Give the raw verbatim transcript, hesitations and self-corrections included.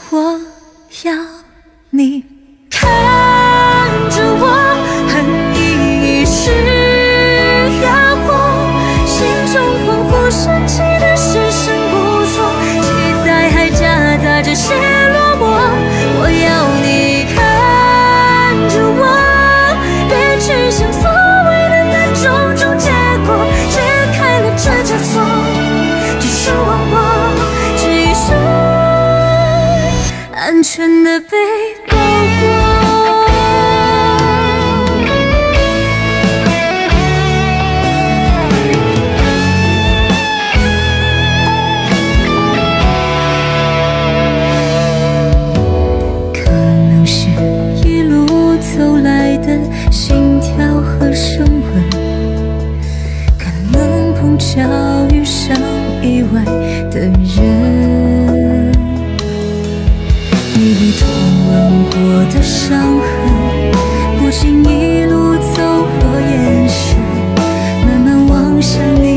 我要你看着我，恨意已是压迫，心中恍惚升起的是声无措，期待还夹杂着些落寞。我要你看着我，别去想所谓的那种种结果，解开了这枷锁，只奢望我这一生安全的被保护。可能是一路走来的心跳和声纹，可能碰巧遇上意外的人，你被痛吻过的伤痕，不经一路走过眼神，慢慢望向你